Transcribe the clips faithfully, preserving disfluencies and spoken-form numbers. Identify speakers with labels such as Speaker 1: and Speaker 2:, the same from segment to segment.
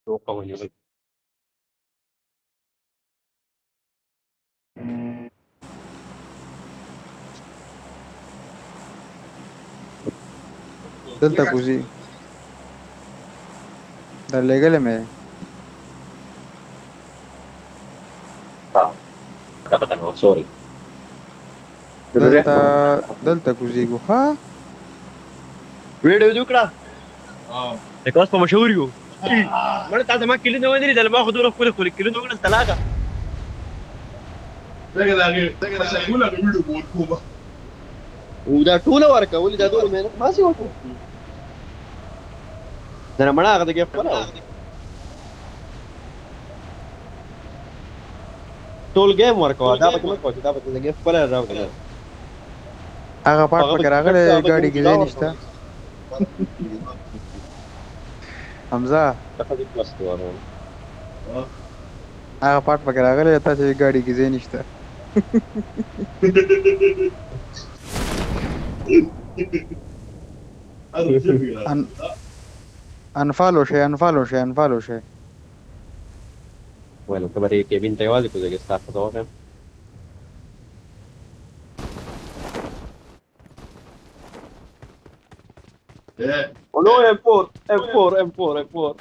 Speaker 1: توقع من يوم
Speaker 2: دلته کوزي درلېږلی مې دی.
Speaker 1: كابتن سوري
Speaker 2: دلته دلته کوزيږو ها
Speaker 1: ویډیو جوړ کړه د کوس په مشهور یو مړ تاسو ما کلی نه ونی دل ما خو دوه خپل خپل کلی نه وکړل طلاقه
Speaker 3: دغه دغه دغه څنګه له ویډیو بول کومه
Speaker 1: او دا ټول ورکه ولې دا ټول مهنت ما سي وکړو دا مړه هغه دغه خپل ټول گیم ورکوا دا به کوم کوي دا به دغه خپل راوړل
Speaker 2: هغه پاټ پکې راغلی ګاډي کې ځای نشته حمزه هغه پاټ پکې راغلی تاسې ګاډي کې ځای نشته انفالو شي انفالو شي انفالو شي
Speaker 1: Bueno, que parece que pinta igual, pues de que está todo acá.
Speaker 3: Eh,
Speaker 1: Oh no, M four, M four, M four, M four.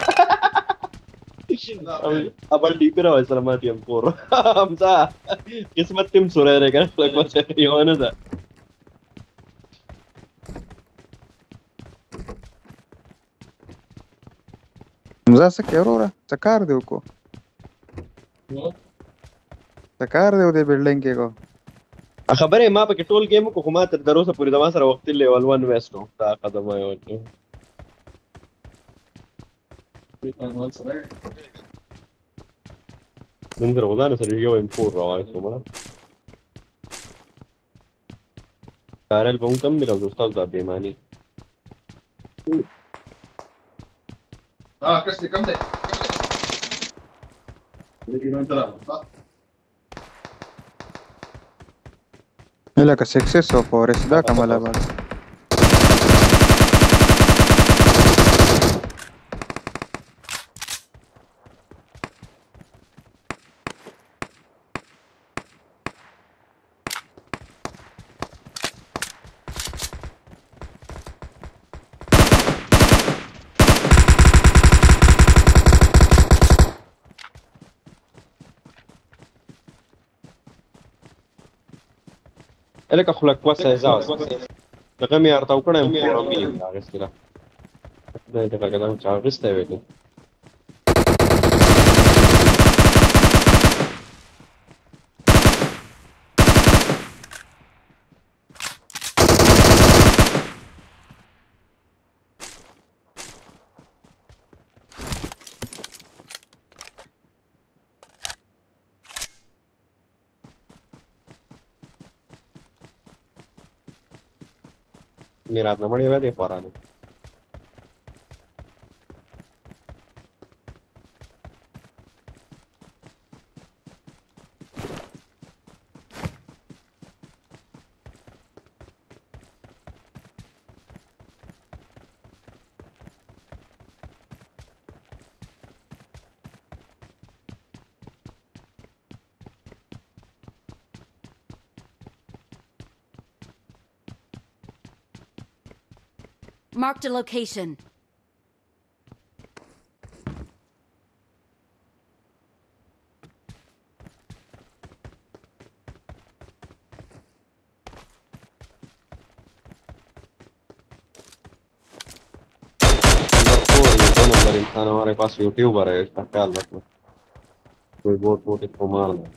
Speaker 1: Abang di kira wes sama di M four. Hamza, kismat tim sore re kan, like macam yang mana dah?
Speaker 2: حمزه څه کوې وروره څه کار دی وکړو څه کار دی و دې بلډینګ کې کو
Speaker 1: خبره ما په کې ټول گیم کو خو ما تر دروسه پورې د ما سره وخت لیول ون ویسټو دا قدم یو نن غوډانه سره یو ام فور راوړم کومه کارل به هم کم ملو استاد د بیمانی
Speaker 3: ah, kasi kam de. Lagi nanti lah.
Speaker 2: لکه سکسس او فورس دا کمال آباد
Speaker 1: الک خلک واسه ازاز دغه مې ارته وکړم پورا مې هغه سره دا دغه کله چې هغه ستې وې میرات نه مړې وې پرانه
Speaker 4: Marked a location.
Speaker 1: इंसान हमारे पास यूट्यूबर है इसका ख्याल रखना कोई boat boat इसको मार दे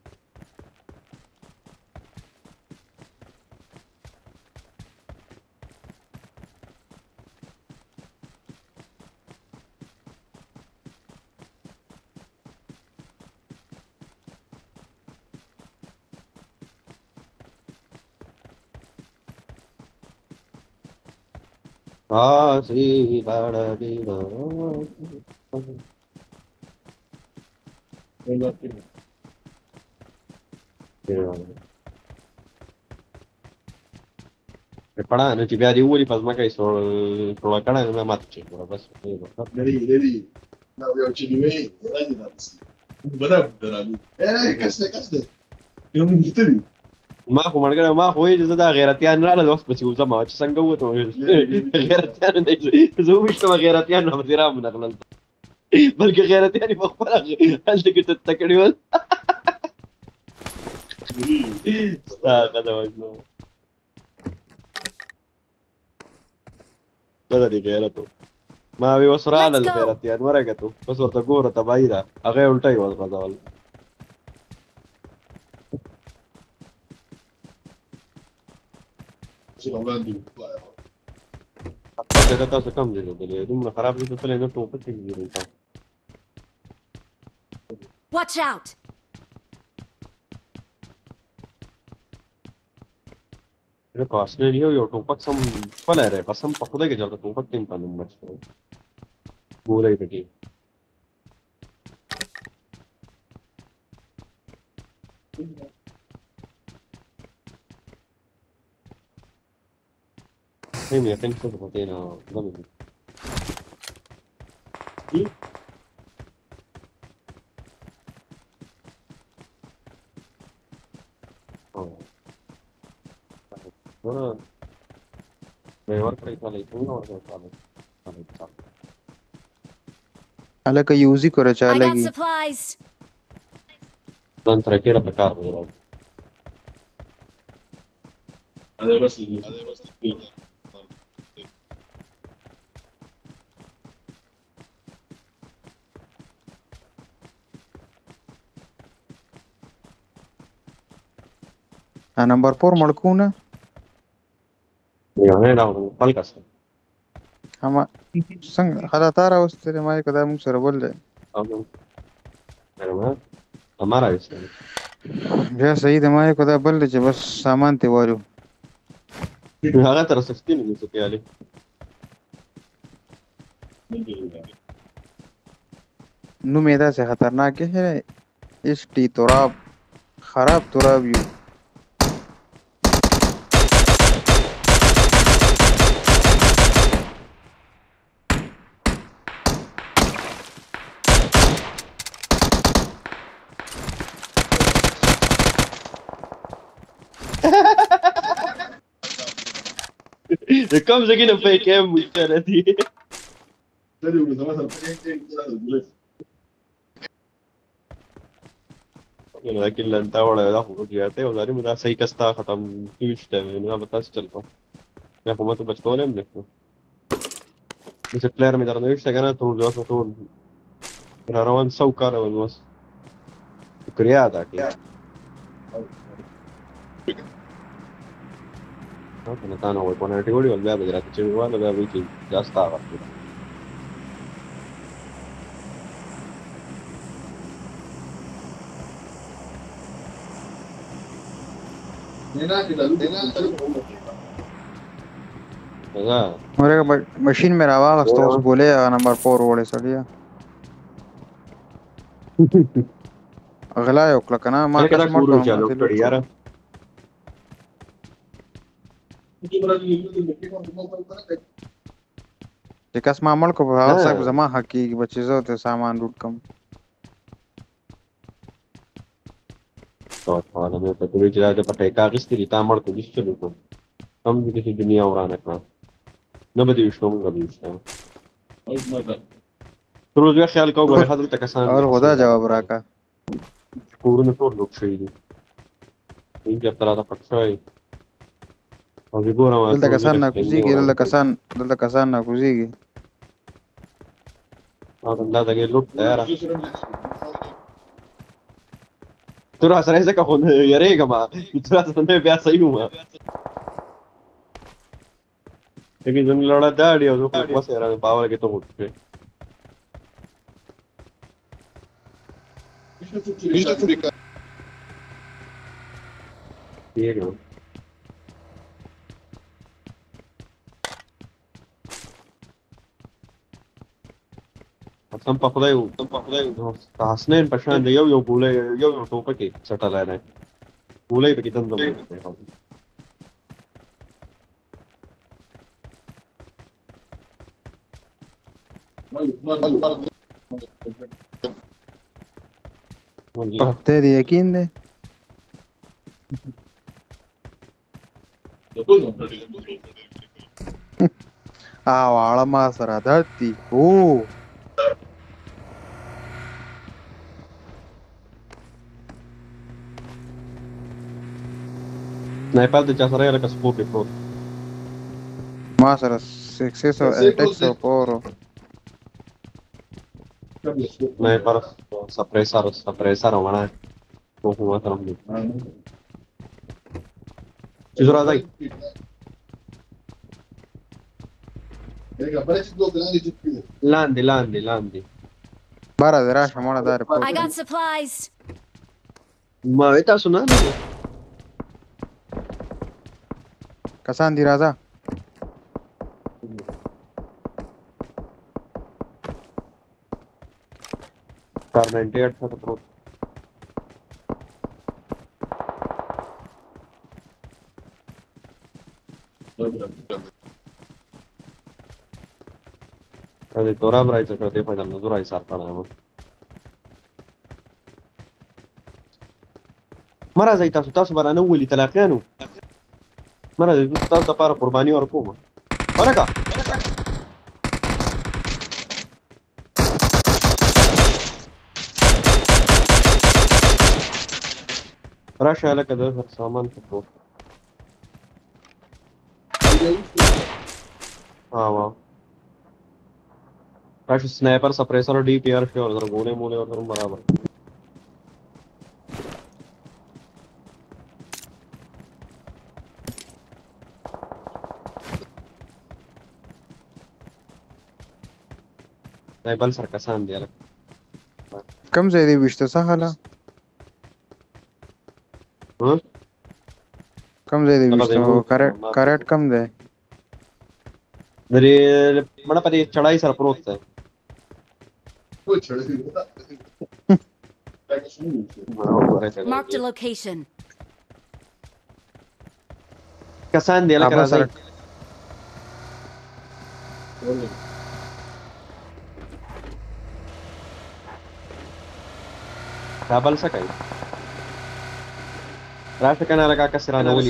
Speaker 1: Ah, sí, para vida. Prepara, non ci piace uli pas magari sono la canale non è matto, bas.
Speaker 3: Dari, dari. لا يا تشيلوي راجل ناس بنا بدراني ايه كسته كسته يوم يشتري
Speaker 1: ما خو مرګره ما خو یې زه دا غیرتیان نه له وخت پسې وځم چې څنګه وته غیرتیان نه زه وښته غیرتیان نه مدیرام نه غلل بلکې غیرتیان په خپل هلته کې تکړی ول ستا قدم وجنو دا دی غیرتو ما وی وسراله غیرتیان ورګتو بس ورته ګوره تبعی ده هغه الټی وځ غځول دا تاسو کم دی لیدلی دومره خراب دي ته نه ټوپک کېږي تا
Speaker 4: Watch out!
Speaker 1: دا کاسنه یو یو ټوپک سم خپل لري قسم په خدای کې جوړ ټوپک تیم په نوم مشته ګولای پکې Hey, me akan ko ko na dami. Oh. Ora. Me ور کړی ته لیکو نو ورته چالو.
Speaker 2: الکه یوزی کوره چا
Speaker 4: I got
Speaker 2: لګي
Speaker 4: supplies.
Speaker 1: ځان تر کې را پکار وره.
Speaker 3: هذا بس هذا بس
Speaker 2: نمبر فور مړکونه
Speaker 1: یو نه راو خپل کس.
Speaker 2: اما څنګه خلا تار اوستره ما کدا موږ سره بول دی
Speaker 1: او نو हमारा इसमें
Speaker 2: بیا صحیح دی ما کدا بل دی چې بس سامان ته وایو
Speaker 1: هغه تر سختي نه څه پیالي
Speaker 2: نو میدا سے خطرناک ہے اس ٹی تراب خراب تراب یو
Speaker 1: कम से कम पे क्या मुझे रहती है
Speaker 3: تدري ولا مثلا كده
Speaker 1: لكن لن تاوڑا دا خروج جاتے ہیں وزاری مدا صحیح کستا ختم کیوشتا ہے انہا بتا سے چلتا ہوں میں حکومت بچکو لیں دیکھو جیسے پلیر میں درنویش تا کنا تو جو تو را روان سو کارا ونوس شکریہ دا کیا کنه تا نو په نړۍ وړي ول بیا به راته چې واله بیا وی چې جاستا ورته
Speaker 3: هنا كده هنا
Speaker 1: دا
Speaker 2: مرګه ماشین مې راواغست اوس بولې نمبر فور وړې سړیا غلا یو کله کنه ما
Speaker 1: کله کورو چالو کړی یار
Speaker 2: چې کس ما عمل کو په هغه څخه زما حق کیږي بچی زه ته سامان روټ کم
Speaker 1: تو حالا مې ته کوي چې دا په ټیکا غستې تا مړ کو دي چلو کو کم دي چې دنیا ورانه کړه نه به دې شوم غوډي شته روز بیا خیال کوو غره حضرت کسان
Speaker 2: اور خدا جواب راکا
Speaker 1: کورونه ټول لوک شي دي اینجا تر دا پټای او دې ګورم
Speaker 2: دلته کسان نه کوزيږي دلته کسان دلته کسان نه کوزيږي
Speaker 1: او دا دغه لوټ تیار تر سره ځکه خو یریګه ما تر سره بیا صحیح و چې زموږ لړا داړي او خو وسه را باور کې ته وټه Diego. سم په خدای و سم په خدای و حسنین په شان دی یو یو ګولې یو یو ټوپکې سټلای نه ګولې په کې تندم والله
Speaker 2: ته دې یقین دی ا واړه ما سره درد دي او
Speaker 1: سنایپر د چا سره یې لکه سپور کې پروت
Speaker 2: ما سره سکسس او اټیکس او پور
Speaker 1: سنایپر سپریسر سپریسر ومنه کوو ما سره هم چې زه راځئ
Speaker 3: Venga, aparece tu grande de più.
Speaker 1: لاندې لاندې لاندې
Speaker 2: بارا دې راشه مړه دا
Speaker 4: I
Speaker 2: رپورټ
Speaker 4: got supplies.
Speaker 1: ما وې تاسو نه نه
Speaker 2: کسان دي راځه
Speaker 1: کار ناینټي ایټ څخه پروت د توراب راځي چې ته په دې نظر راځي سره کړم مرا زي تاسو تاسو برانه ولي تلاقيانو مرا زي تاسو لپاره قرباني ورکوم ورکا راشه لکه د سامان څه ها وا راشه sniper suppressor और DPR के और उधर गोले मोले और बराबर स्नाइपर सर कसान दिया
Speaker 2: کم ځای دی وشته څه حاله
Speaker 1: ها
Speaker 2: کم ځای دی وشته کریټ کریټ کم دی
Speaker 1: درې مړه په دې چړای سره پروت دی
Speaker 3: Poi c'è la
Speaker 4: Marked a location.
Speaker 1: کسان دی لکه راځي کابل څه کوي راشه کنه لکه کسرانه ولي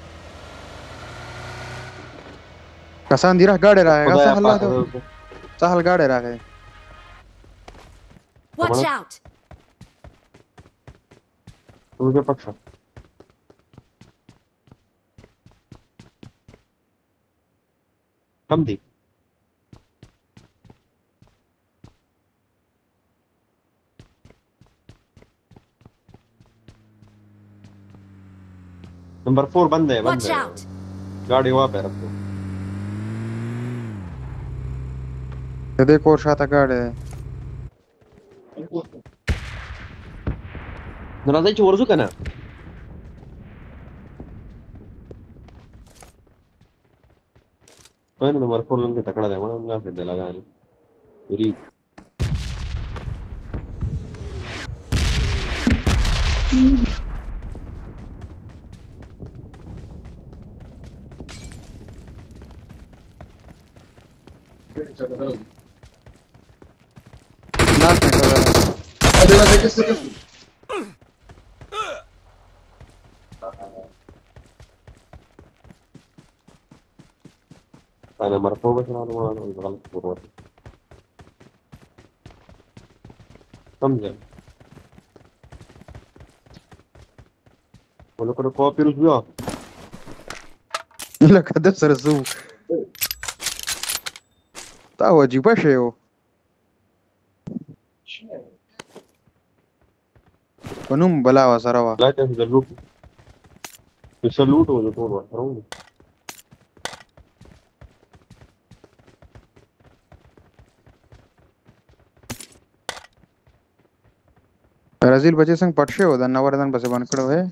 Speaker 2: کسان دی را گاډي راغی څه حال ده څه حال گاډي راغی
Speaker 4: Watch out.
Speaker 1: روزه پښه کم دی number four बंद है बंद
Speaker 4: Watch
Speaker 1: है
Speaker 4: out.
Speaker 1: गाड़ी वहां पे रखो
Speaker 2: دې کور شاته گاډي
Speaker 1: ناراضي چې ورزو کنه bueno नंबर फोर लंग तकड़ा दे वहां ना फिर दे लगा नहीं पूरी
Speaker 2: नाक में कर
Speaker 3: Aveva che queste cose.
Speaker 1: انا مرفوع بس انا ما غلط فورورد سمجھ ولو كده كوبي رجوع
Speaker 2: لکه د سره زو تا واجب شيو ونوم بلا وسره وا
Speaker 1: لا تنسى اللوت يسلوت ولا طول وحرام
Speaker 2: برازیل بچی څنګه پټ شو د نوردن بس باندې کړو ہے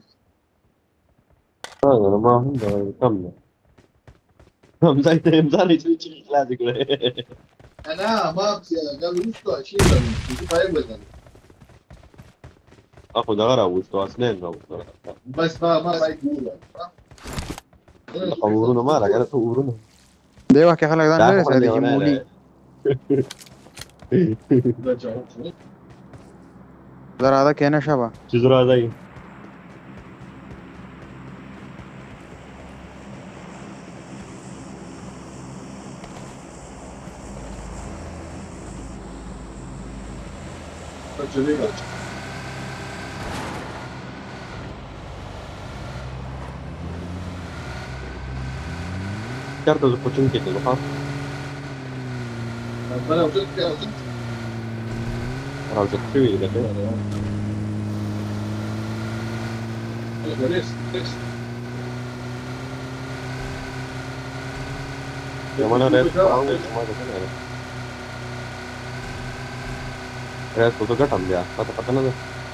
Speaker 1: انا ما هم ده كم هم زي امزار يجي لازم كده
Speaker 3: انا ما قالوا لسه شيء ده فاهم ولا
Speaker 1: اخذ غرا وستو اسنان لو
Speaker 3: بس ما ما رايك
Speaker 1: قورونه ما لا قالت قورونه
Speaker 2: دی واکه خلک ځان لري سره دی مولی
Speaker 3: رجعوا
Speaker 2: زر هذا كأنه شبه.
Speaker 1: چې زه راځئ.
Speaker 3: رجعوا
Speaker 1: چېرته زه کوچنګ کې ځم ښه
Speaker 3: انا وصلت فيها وصلت
Speaker 1: راوچت شوي دي که
Speaker 3: ليش ليش
Speaker 1: زمانه ریس خورم دی زما د کنه دی ریس خو زه ګټم بیا تا ته پته نه ده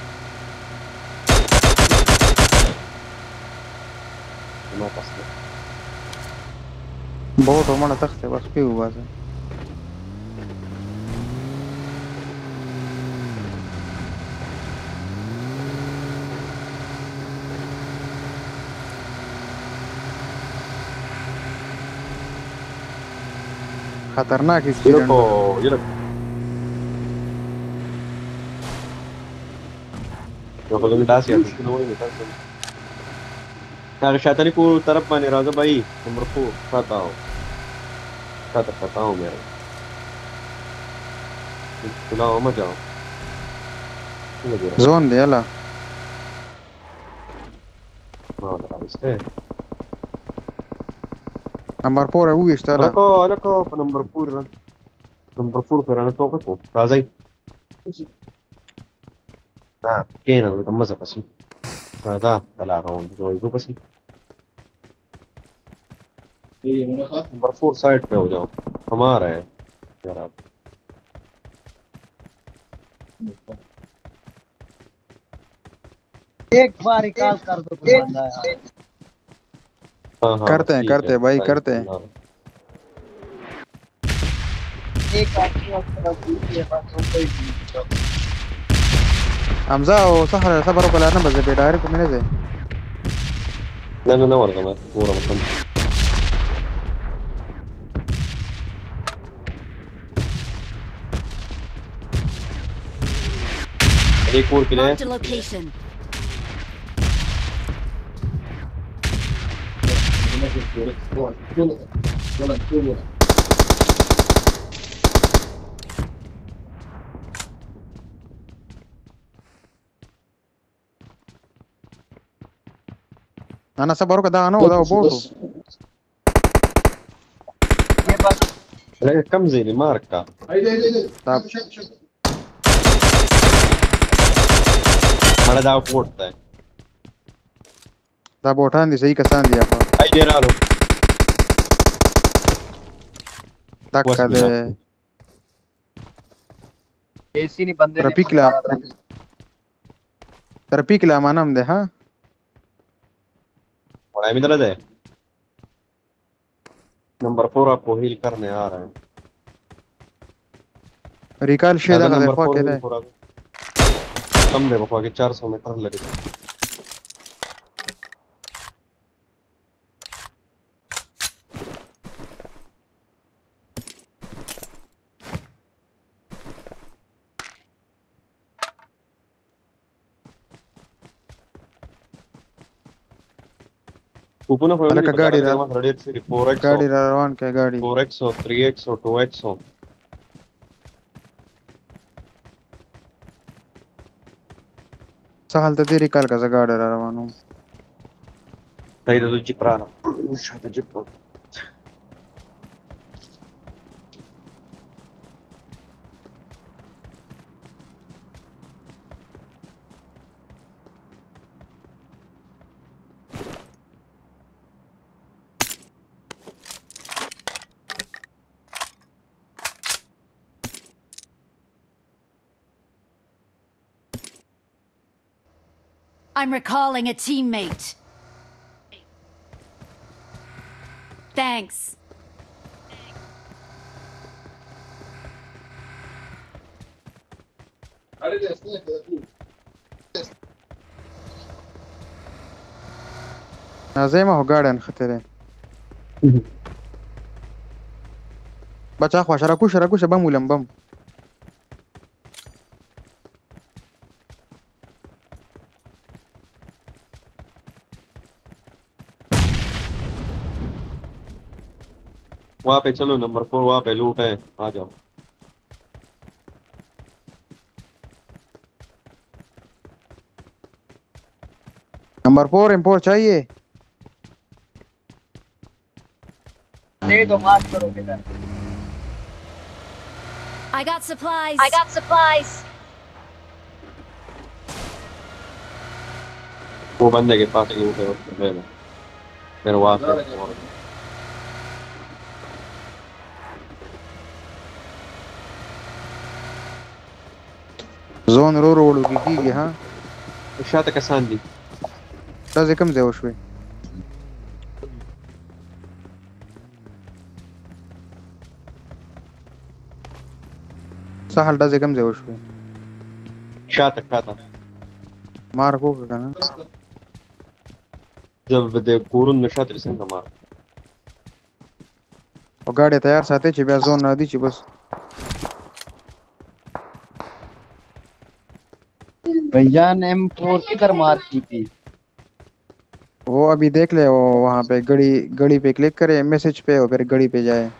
Speaker 1: زما پس دی
Speaker 2: بوټ ومنه تخته بس پی وباسه. خطرناک
Speaker 1: یره
Speaker 2: اکسیډنټ
Speaker 1: خو یره یو خو زموږ داسې ارزښتونه وایي نو تاسو هغه شاتني کور طرف باندې راځه بھائی نمبر فور شاته آو شاته شاته آو میرا چلاؤ مت جاؤ څنګه دی
Speaker 2: زون دی الا
Speaker 1: ما راځه
Speaker 2: نمبر فور ویشتاله
Speaker 1: الکو الکو په نمبر فور نمبر فور پر نه توګه کو راځي دا کېنه د مزه پسې دا طلع راوند جو جو پسې
Speaker 3: ये मुनाफा
Speaker 1: नंबर फोर साइड पे हो जाओ हमारा है यार आप
Speaker 5: एक बार कॉल कर दो कोई बंदा यार
Speaker 1: हाँ हाँ
Speaker 2: करते हैं
Speaker 1: ठीक
Speaker 2: करते
Speaker 1: है
Speaker 2: हैं भाई
Speaker 1: भाई,
Speaker 2: करते हैं
Speaker 1: हाँ।
Speaker 5: एक आदमी और तरफ दूसरे पास कोई नहीं
Speaker 2: حمزه او سحر صبر وکړه نه بځه په ډایرکټ مې نه ځي
Speaker 1: نه نه نه ورته ما ګورم کوم एक और किले
Speaker 4: Marked a location.
Speaker 3: ولا ولا
Speaker 2: انا صبر وکړه دا نه و دا بوټو
Speaker 5: ये बस
Speaker 1: لكن كم زي اللي ماركة
Speaker 3: هيدا هيدا هيدا
Speaker 2: طب.
Speaker 3: شوف شوف
Speaker 1: على دا فورت ده
Speaker 2: دا بوټان دي صحیح کسان دي اپا
Speaker 1: اي ديرالو
Speaker 2: تک
Speaker 1: بس
Speaker 2: کده
Speaker 1: ملا.
Speaker 5: ऐसी नहीं बंदे ने
Speaker 2: ट्रैफिक ला ट्रैफिक ला मानम दे हाँ
Speaker 1: और आई मित्र दे नंबर फोर आपको हील करने आ रहा है
Speaker 2: रिकॉल शे دا
Speaker 1: هذا
Speaker 2: غده
Speaker 1: नंबर
Speaker 2: خوا
Speaker 1: फोर
Speaker 2: کې
Speaker 1: हील
Speaker 2: ده
Speaker 1: पूरा कम दे बखवा के चार सौ मीटर लगे ऊपर फैमिली
Speaker 2: अलग गाड़ी
Speaker 1: बता
Speaker 2: रहा-
Speaker 1: रहा है रेड सी फोर एक्स
Speaker 2: गाड़ी را روان کې गाड़ी
Speaker 1: फोर एक्स और थ्री एक्स और टू एक्स हो
Speaker 2: سهل ته دی ریکال کا زګاډ را روانو
Speaker 1: Dai da tutti prana. Usciate giù.
Speaker 4: I'm recalling a teammate. Thanks.
Speaker 3: هيدا استنى كده
Speaker 2: نازم هو ګاډن خطر بچا خو شرکو شرکو شبم ولم بم
Speaker 1: वहां पे चलो, नंबर फोर वहां पे लूट है, आ जाओ।
Speaker 2: नंबर फोर एम फोर चाहिए।
Speaker 5: दे दो, मार करो किधर।
Speaker 4: I got supplies.
Speaker 6: I got supplies.
Speaker 1: वो बंदे के पास लूट है, उसको ले लो। फिर वहां से और
Speaker 2: زون رو رو وړو کېږي ها.
Speaker 1: شاته کسان دي.
Speaker 2: ډزې کوم ځای وشوې؟ سهل ډزې کوم ځای وشوې؟
Speaker 1: شاته شاته
Speaker 2: مارک وکړه که نه؟
Speaker 1: जब दे کورونه شاته څنګه مار.
Speaker 2: او ګاډی تیار ساتئ چې بیا زون نه دی چې بس
Speaker 5: भैजान एम फोर किधर मार की थी?
Speaker 2: वो अभी देख ले, वो वहाँ पे घड़ी घड़ी पे क्लिक करे मैसेज पे और फिर घड़ी पे जाए।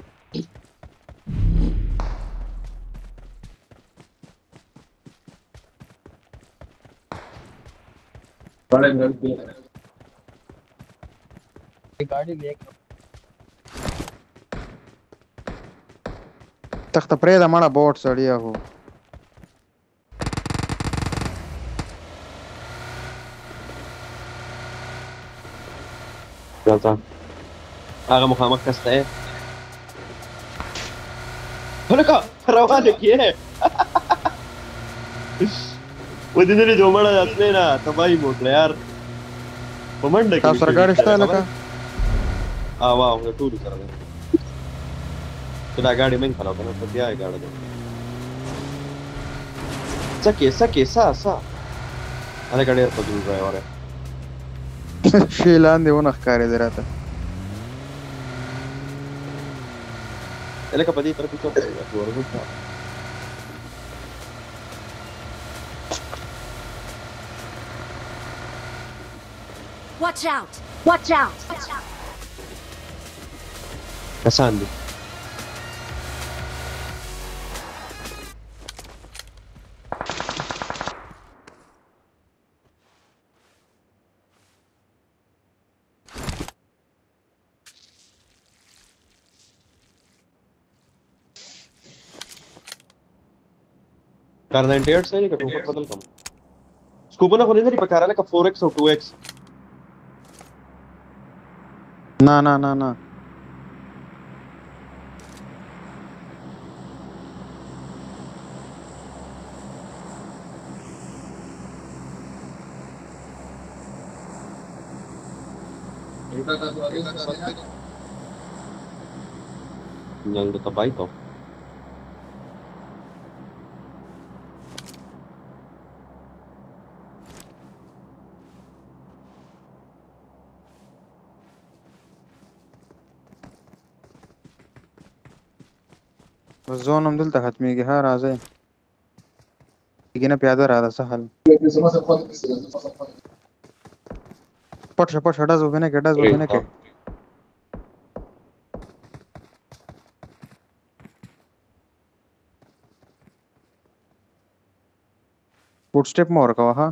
Speaker 5: गाड़ी लेके
Speaker 2: तख्त परे दा माड़ा बोट सड़िया हो।
Speaker 1: چلتا هغه مخامخ کسته ايه هلکا روانه کیه و دې نه دوه مړه اصلي نه تبای موکړه یار په منډه کې
Speaker 2: تاسو سره ګاډي شته لکه؟
Speaker 1: اه واو د ټول سره ده چې دا ګاډي مې خلاص کنه ته بیا یې ګاډي ده سکه سکه سا سا هغه ګاډي په دې ډرایور
Speaker 2: شي لاندې ونه ښکارېدی راته.
Speaker 1: لکه په دې طرف څه کوي ورغوټه
Speaker 4: Watch out! Watch out!
Speaker 1: کسان دي car अठानवे से नहीं कटो बदल कम स्कूप ना होने नहीं पका रहा है का फोर एक्स और टू एक्स
Speaker 2: ना ना ना ना
Speaker 1: yang de tabai to
Speaker 2: بس زون هم دلته ختمېږي. ها راځئ کېږي نه پیاده راځه سهل پټ شه پټ شه ډز وبې نه کړې ډز وبې نه کړې. فوټ سټیپ مه ورکوه ها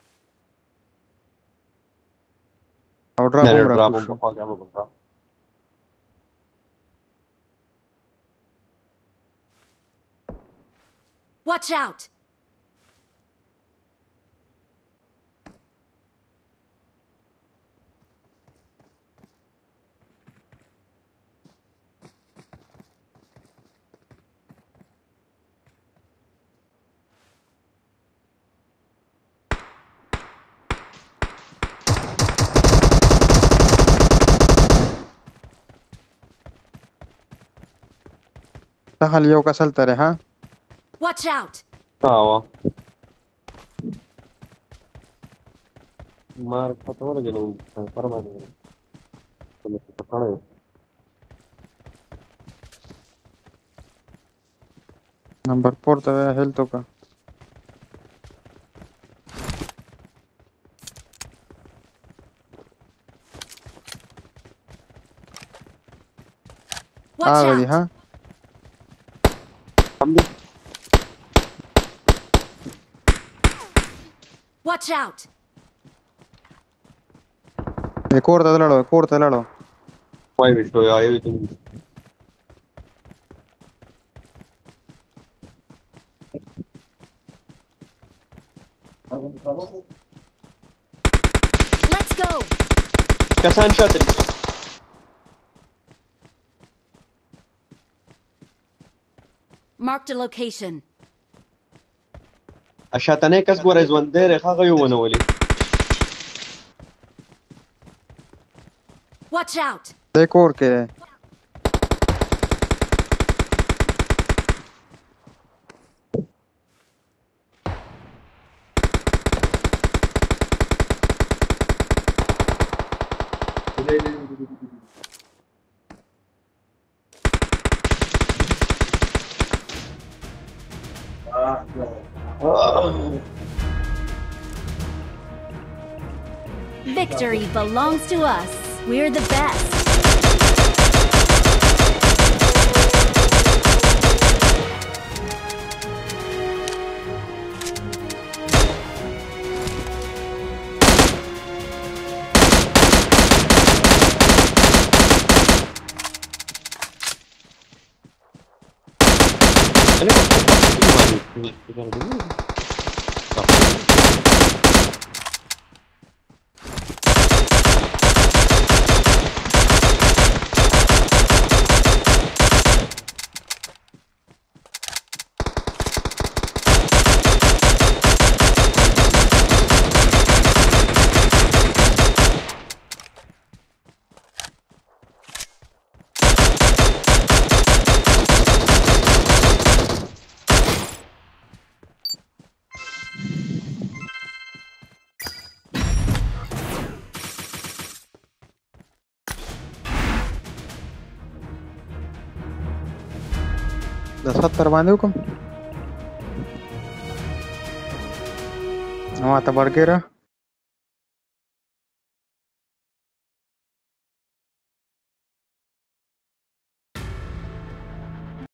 Speaker 2: او ډراپ هم
Speaker 1: drop
Speaker 2: راکوز شو.
Speaker 1: हम पका गया बंदा
Speaker 4: Watch out!
Speaker 2: سهل یو کس هلته دی ها.
Speaker 4: Watch out!
Speaker 1: اه मार पता लगे लो परमाने तो मैं पता नहीं
Speaker 2: नंबर फोर ته هلته وکړه.
Speaker 4: Watch
Speaker 2: هغه دي
Speaker 4: out!
Speaker 2: ها
Speaker 1: هم دي
Speaker 4: Watch out!
Speaker 2: د کور ته لاړو کور ته لاړو
Speaker 1: وای وشو یا یو ته
Speaker 4: Let's go!
Speaker 1: کسان شاته دي.
Speaker 4: Marked a location.
Speaker 1: شاتنه کس ګوره ځوان دی هغه یو ونولې
Speaker 4: Watch out!
Speaker 2: د کور کې دی.
Speaker 4: Victory belongs to us. We're the best. د ستر باندې وکم ما ته برګره